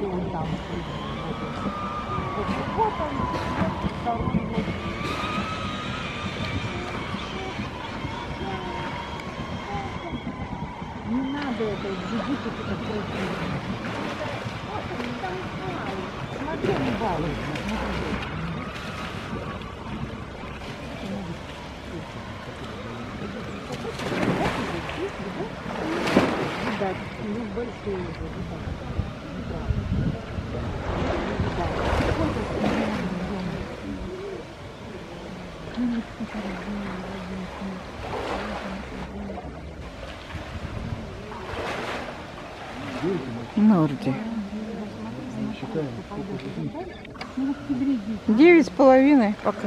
Не надо это, ждите, это красиво. Смотри, не балуйся. Да, ну большие уже. Норди. 9,5 пока.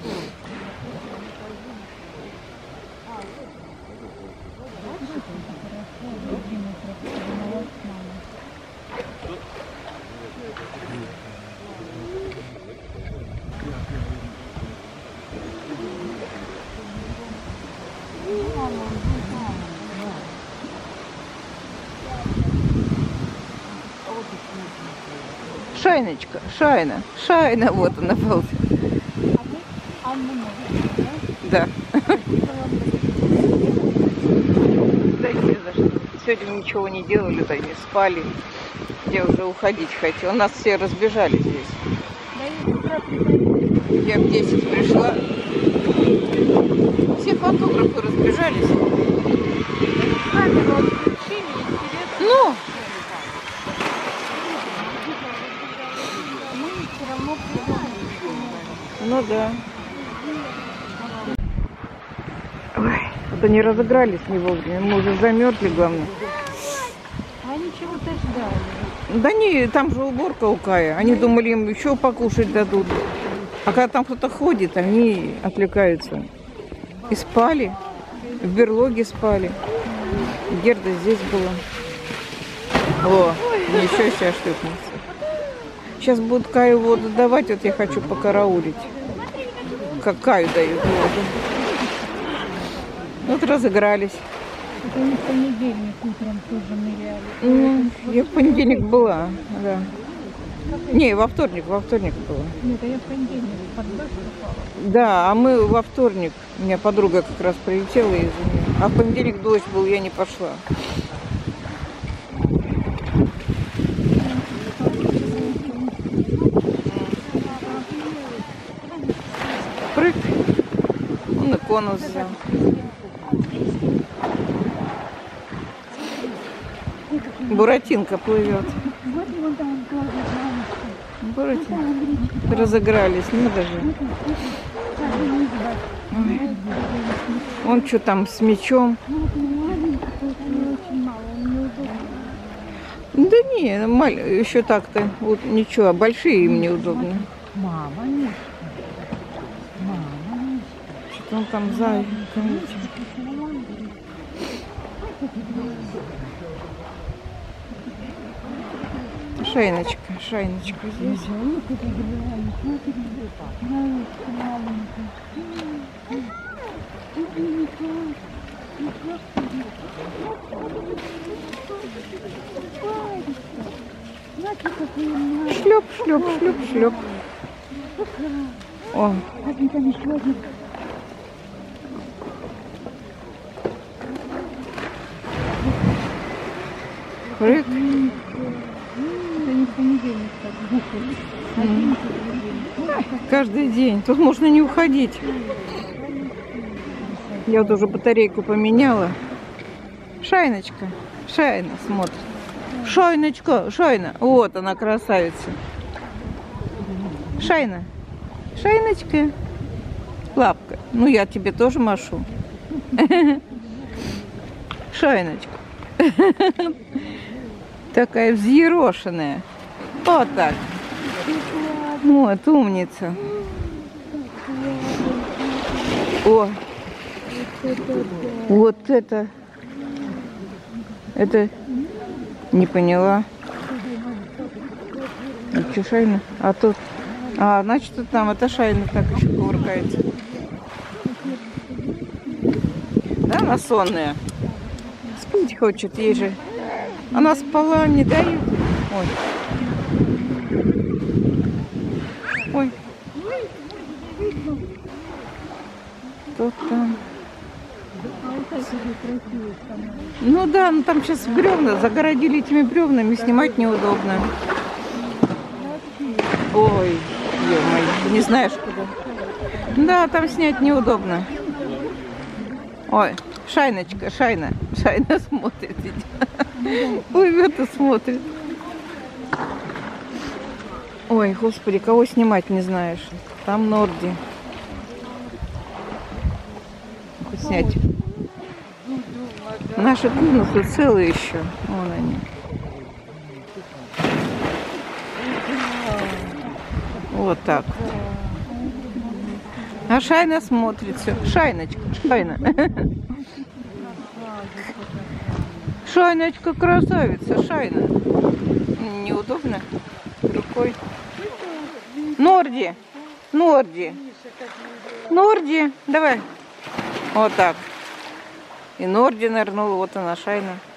Шайночка, Шайна, Шайна, вот она была. Да. Да не за что. Сегодня ничего не делали, да не спали. Я уже уходить хотела. У нас все разбежались здесь. Я в 10 пришла. Все фотографы разбежались. Ну. Ну да. Ой, это не разыгрались не вовремя. Мы уже замерзли, главное. Они чего-то ждали. Да не, там же уборка у Кая. Они думали, им еще покушать дадут. А когда там кто-то ходит, они отвлекаются. И спали. В берлоге спали. Герда здесь была. О, еще сейчас шлепнется. Сейчас будут Каю воду давать, вот я хочу покараулить. Как Каю дают воду. Вот разыгрались. Это не в понедельник утром тоже ныряли. Я в понедельник была, да. Не, во вторник была. Нет, а я в понедельник под дождь попала. Да, а мы во вторник. У меня подруга как раз прилетела из-за нее. А в понедельник дождь был, я не пошла. Прыг. Он и конус взял. Буратинка плывет. Буратинка. Разыгрались, ну даже. Он что там с мячом? Да не, еще так-то. Вот ничего, а большие им неудобно. Мама, нет. Что он там за... Шайночка здесь. Шлеп, шлеп, шлеп, шлеп. О. Прыг. Каждый день. Тут можно не уходить. Я вот уже батарейку поменяла. Шайночка. Шайна смотрит. Шайночка. Шайна. Вот она, красавица. Шайна. Шайночка. Лапка. Ну, я тебе тоже машу. Шайночка. Такая взъерошенная. Вот так. Вот, умница. О, вот это. Это не поняла. Что, Шайна? А тут... А, значит, там это Шайна так еще кувыркается. Да, она сонная. Спить хочет, ей же. Она спала, не дают. Ой. Что там? А это тебе красиво становится. Ну да, ну там сейчас бревна, загородили этими бревнами, снимать неудобно. Ой, ё-моё, не знаешь куда. Да, там снять неудобно. Ой, Шайночка, Шайна смотрит. Плывет и смотрит. Ой, господи, кого снимать не знаешь. Там Норди. Хоть снять. Наши комнаты целые еще. Вон они. Вот так. А Шайна смотрит все. Шайночка, Шайна. Шайночка красавица, Шайна. Неудобно рукой. Норди, Норди, Норди, давай. Вот так. И Норди нырнул, вот она, Шайна.